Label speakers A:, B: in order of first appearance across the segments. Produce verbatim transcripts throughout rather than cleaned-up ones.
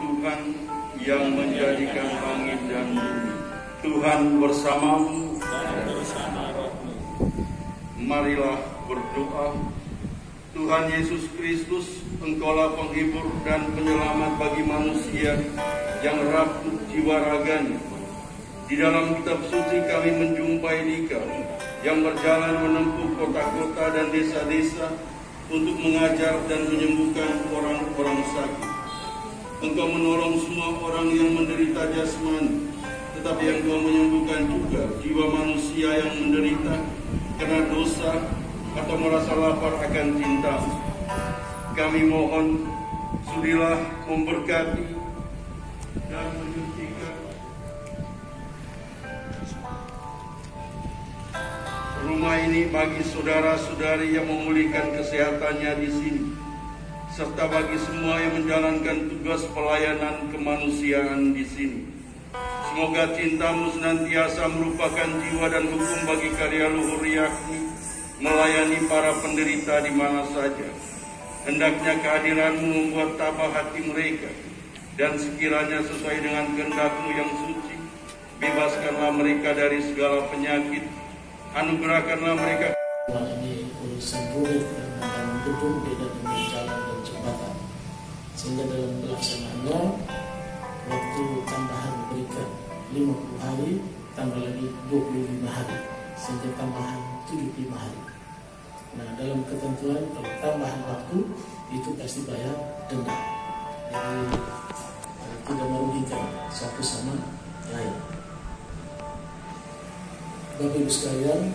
A: Tuhan yang menjadikan langit dan bumi. Tuhan bersamamu
B: dan bersama rohmu.
A: Marilah berdoa. Tuhan Yesus Kristus, Engkaulah penghibur dan penyelamat bagi manusia yang rapuh jiwa raganya. Di dalam kitab suci kami menjumpai Dikau yang berjalan menempuh kota-kota dan desa-desa untuk mengajar dan menyembuhkan orang-orang sakit. Engkau menolong semua orang yang menderita jasmani, tetapi Engkau menyembuhkan juga jiwa manusia yang menderita karena dosa atau merasa lapar akan cinta. Kami mohon, sudilah memberkati dan menyuntikkan rumah ini bagi saudara-saudari yang memulihkan kesehatannya di sini, serta bagi semua yang menjalankan tugas pelayanan kemanusiaan di sini. Semoga cintamu senantiasa merupakan jiwa dan hukum bagi karya luhur yakni melayani para penderita di mana saja. Hendaknya kehadiranmu membuat tabah hati mereka, dan sekiranya sesuai dengan kehendak-Mu yang suci, bebaskanlah mereka dari segala penyakit, anugerahkanlah mereka.
C: Ini urusan rumit dengan bangun gedung, beda dengan jalan dan jembatan, sehingga dalam pelaksanaannya waktu tambahan berikan lima puluh hari, tambah lagi dua puluh lima hari, sehingga tambahan tujuh puluh lima hari. Nah, dalam ketentuan kalau tambahan waktu itu pasti bayar denda, jadi eh, tidak merugikan satu sama lain. Bapak Ibu sekalian,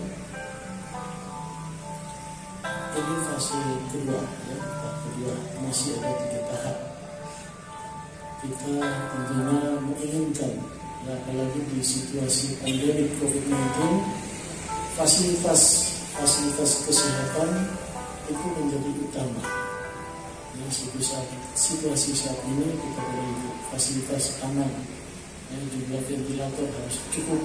C: ini fase kedua, ya, tahap kedua, masih ada tiga tahap. Kita tentunya menginginkan, ya, apalagi di situasi pandemi covid sembilan belas, fasilitas fasilitas kesehatan itu menjadi utama. Ya, situasi, situasi saat ini kita perlu fasilitas aman, ya, jumlah ventilator harus cukup.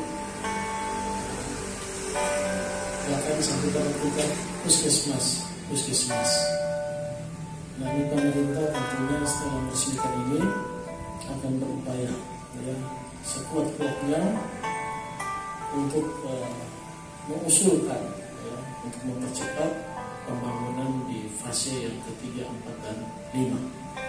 C: Bahkan sampai pada tingkat puskesmas, puskesmas. Nah, ini pemerintah tentunya setelah meresmikan ini akan berupaya, ya, sekuat-kuatnya untuk uh, mengusulkan, ya, untuk mempercepat pembangunan di fase yang ketiga, empat, dan lima.